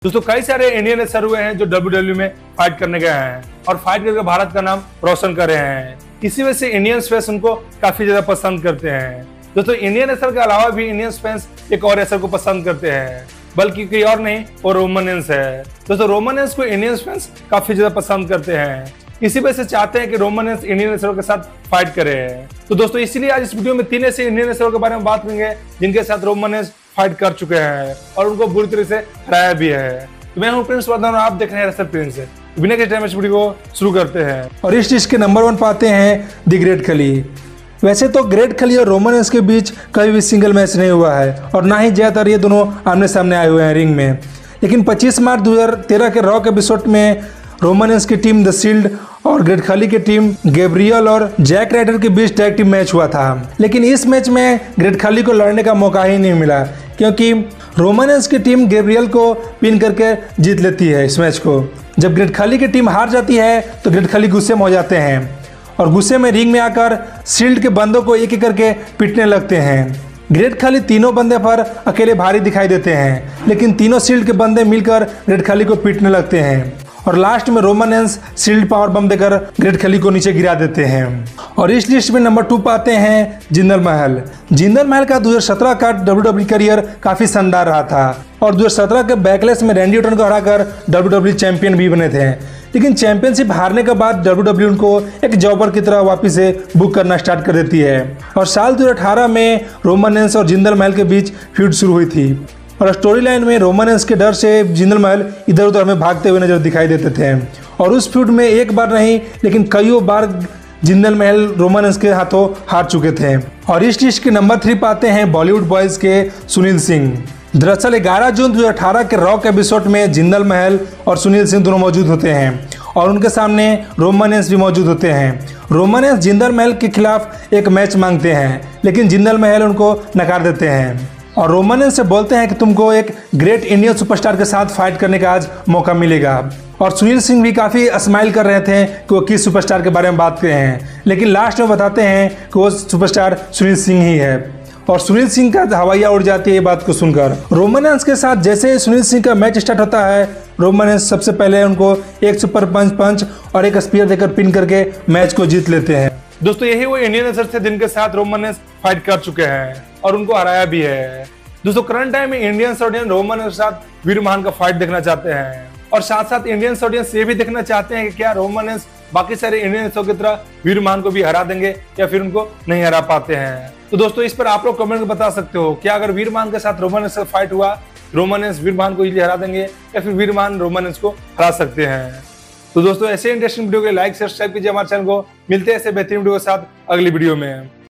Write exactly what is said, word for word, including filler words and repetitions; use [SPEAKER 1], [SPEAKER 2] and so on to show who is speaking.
[SPEAKER 1] दोस्तों कई सारे इंडियन रेसलर हुए हैं जो डब्ल्यू डब्ल्यू में फाइट करने गए हैं और फाइट करके भारत का नाम रोशन कर रहे हैं। इसी वजह से इंडियन फैंस उनको काफी ज्यादा पसंद करते हैं। दोस्तों इंडियन रेसलर के अलावा भी इंडियन फैंस एक और रेसलर को पसंद करते हैं, बल्कि कोई और नहीं वो रोमन रेंस है। दोस्तों रोमन रेंस को इंडियन फैंस काफी ज्यादा पसंद करते हैं, इसी वजह से चाहते हैं कि रोमन रेंस इंडियन रेसलर के साथ फाइट करे। तो दोस्तों इसीलिए आज इस वीडियो में तीन ऐसे इंडियन रेसलर के बारे में बात करेंगे जिनके साथ रोमन रेंस फाइट कर चुके हैं और उनको बुरी तरह से हराया भी है। तो मैं हूं प्रिंस वर्धन और आप देख रहे हैं रेसलर प्रिंस। बिना किसी टाइम इस वीडियो को शुरू करते हैं।
[SPEAKER 2] और इस लिस्ट के नंबर वन पाते हैं द ग्रेट खली। वैसे तो ग्रेट खली और रोमन रेंस के बीच कभी भी सिंगल मैच नहीं हुआ है और ना ही ज्यादातर ये दोनों आमने सामने आए हुए हैं रिंग में। लेकिन पच्चीस मार्च दो हज़ार तेरह के रॉक एपिसोड में रोमन रेंस की टीम द शील्ड और ग्रेट खली की टीम गैब्रियल और जैक राइडर के बीच टैग टीम मैच हुआ था। लेकिन इस मैच में ग्रेट खली को लड़ने का मौका ही नहीं मिला क्योंकि रोमन रेंस की टीम गैब्रियल को पिन करके जीत लेती है इस मैच को। जब ग्रेट खली की टीम हार जाती है तो ग्रेट खली गुस्से में हो जाते हैं और गुस्से में रिंग में आकर शील्ड के बंदों को एक एक करके पीटने लगते हैं। ग्रेट खली तीनों बंदे पर अकेले भारी दिखाई देते हैं, लेकिन तीनों शील्ड के बंदे मिलकर ग्रेट खली को पीटने लगते हैं और लास्ट में Roman Reigns Shield power bomb देकर ग्रेट खली को नीचे गिरा देते हैं। और इस लिस्ट में नंबर टू पाते हैं जिंदल महल। जिंदल महल का दो हज़ार सत्रह का डब्ल्यू डब्ल्यू करियर काफी शानदार रहा था और दो हज़ार सत्रह के बैकलेस में रैंडी ऑर्टन को हराकर डब्ल्यू डब्ल्यू चैंपियन भी बने थे। लेकिन चैंपियनशिप हारने के बाद डब्ल्यू डब्ल्यू उनको एक जॉबर की तरह वापस से बुक करना स्टार्ट कर देती है और साल दो हज़ार अठारह में रोमन रेंस और जिंदल महल के बीच फ्यूड शुरू हुई थी और स्टोरी लाइन में रोमन रेंस के डर से जिंदल महल इधर उधर हमें भागते हुए नजर दिखाई देते थे और उस फ्यूड में एक बार नहीं लेकिन कईयों बार जिंदल महल रोमन रेंस के हाथों हार चुके थे। और इस लिस्ट के नंबर थ्री पाते हैं बॉलीवुड बॉयज के सुनील सिंह। दरअसल ग्यारह जून दो हज़ार अठारह के रॉक एपिसोड में जिंदल महल और सुनील सिंह दोनों मौजूद होते हैं और उनके सामने रोमन रेंस भी मौजूद होते हैं। रोमन रेंस जिंदल महल के खिलाफ एक मैच मांगते हैं, लेकिन जिंदल महल उनको नकार देते हैं और रोमन रेंस से बोलते हैं कि तुमको एक ग्रेट इंडियन सुपरस्टार के साथ फाइट करने का आज मौका मिलेगा। और सुनील सिंह भी काफ़ी स्माइल कर रहे थे कि वो किस सुपरस्टार के बारे में बात कर रहे हैं, लेकिन लास्ट में बताते हैं कि वो सुपरस्टार सुनील सिंह ही है और सुनील सिंह का हवाइया उड़ जाती है ये बात को सुनकर। रोमन रेंस के साथ जैसे सुनील सिंह का मैच स्टार्ट होता है, रोमन रेंस सबसे पहले उनको एक सुपर पंच पंच और एक स्पीयर देकर पिन करके मैच को जीत लेते हैं।
[SPEAKER 1] दोस्तों यही वो इंडियन रेसलर थे जिनके साथ रोमन रेंस फाइट कर चुके हैं और उनको हराया भी है। दोस्तों करंट टाइम में इंडियन ऑडियंस रोमन रेंस के साथ वीर महान का फाइट देखना चाहते हैं और साथ साथ इंडियन ऑडियंस ये भी देखना चाहते हैं कि क्या रोमन रेंस बाकी सारे इंडियन रेसलर की तरह वीर महान को भी हरा देंगे या फिर उनको नहीं हरा पाते हैं। तो दोस्तों इस पर आप लोग कमेंट में बता सकते हो, क्या अगर वीर महान के साथ रोमन रेंस का फाइट हुआ, रोमन रेंस वीर महान को इजीली हरा देंगे या फिर वीर महान रोमन रेंस को हरा सकते हैं। तो दोस्तों ऐसे इंटरेस्टिंग वीडियो के लाइक सब्सक्राइब कीजिए हमारे चैनल को। मिलते हैं ऐसे बेहतरीन वीडियो के साथ अगली वीडियो में।